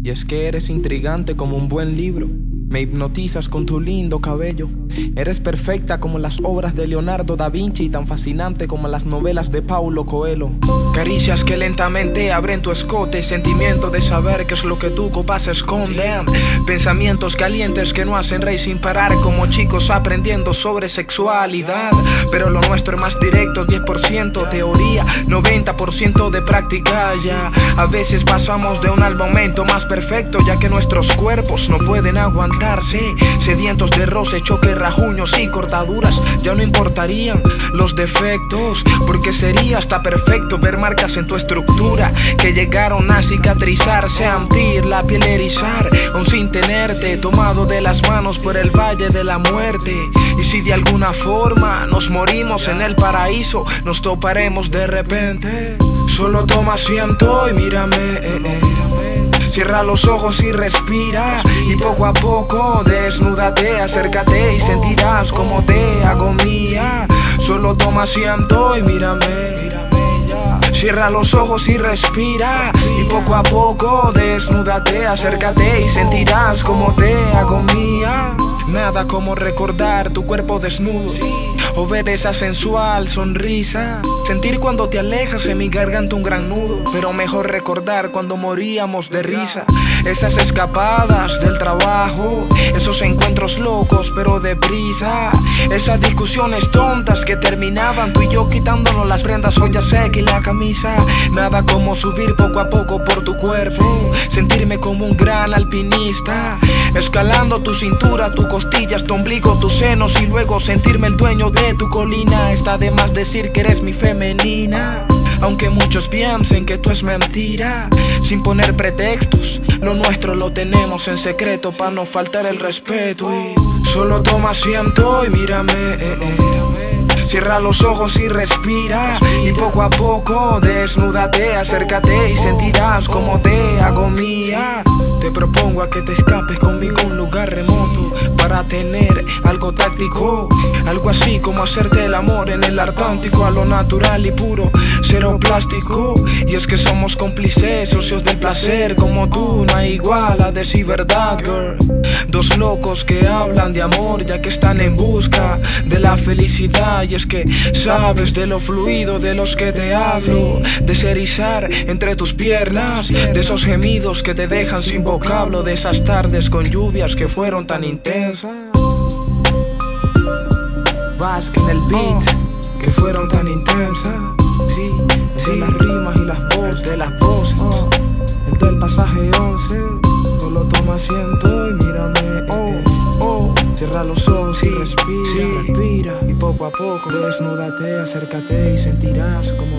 Y es que eres intrigante como un buen libro. Me hipnotizas con tu lindo cabello. Eres perfecta como las obras de Leonardo da Vinci y tan fascinante como las novelas de Paulo Coelho. Caricias que lentamente abren tu escote, sentimiento de saber qué es lo que tu copa se esconde. Pensamientos calientes que no hacen reír sin parar, como chicos aprendiendo sobre sexualidad. Pero lo nuestro es más directo, 10% teoría, 90% de práctica ya. A veces pasamos de un al momento más perfecto, ya que nuestros cuerpos no pueden aguantarse. Sedientos de roce, choque, rajuños y cortaduras. Ya no importarían los defectos, porque sería hasta perfecto ver marcas en tu estructura que llegaron a cicatrizar, sentir la piel erizar, aún sin tenerte, tomado de las manos por el valle de la muerte. Y si de alguna forma nos morimos en el paraíso, nos toparemos de repente. Solo toma asiento y mírame, Cierra los ojos y respira, y poco a poco desnúdate, acércate y sentirás como te hago mía. Solo toma asiento y mírame. Cierra los ojos y respira, y poco a poco desnúdate, acércate y sentirás como te hago mía. Nada como recordar tu cuerpo desnudo, o ver esa sensual sonrisa. Sentir cuando te alejas en mi garganta un gran nudo, pero mejor recordar cuando moríamos de risa. Esas escapadas del trabajo, esos encuentros locos pero deprisa. Esas discusiones tontas que terminaban tú y yo quitándonos las prendas, joyas secas y la camisa. Nada como subir poco a poco por tu cuerpo, sentirme como un gran alpinista, escalando tu cintura, tus costillas, tu ombligo, tus senos, y luego sentirme el dueño de tu colina. Está de más decir que eres mi femenina, aunque muchos piensen que tú es mentira. Sin poner pretextos, lo nuestro lo tenemos en secreto para no faltar el respeto. Y solo toma asiento y mírame, Cierra los ojos y respira, y poco a poco desnúdate, acércate y sentirás como te hago mía. Te propongo a que te escapes conmigo a un lugar remoto para tener algo táctico, algo así como hacerte el amor en el Atlántico, a lo natural y puro, cero plástico. Y es que somos cómplices, socios del placer, como tú no hay igual, a decir verdad, girl. Dos locos que hablan de amor ya que están en busca de la felicidad. Y es que sabes de lo fluido de los que te hablo, de cerizar entre tus piernas, de esos gemidos que te dejan sin vocablo, de esas tardes con lluvias que fueron tan intensas. Vasca en el beat, que fueron tan intensas. Sí, de las rimas y las voces, de las voces, el del pasaje 11. Solo toma asiento y mírame, Cierra los ojos y respira, y poco a poco desnúdate, acércate y sentirás como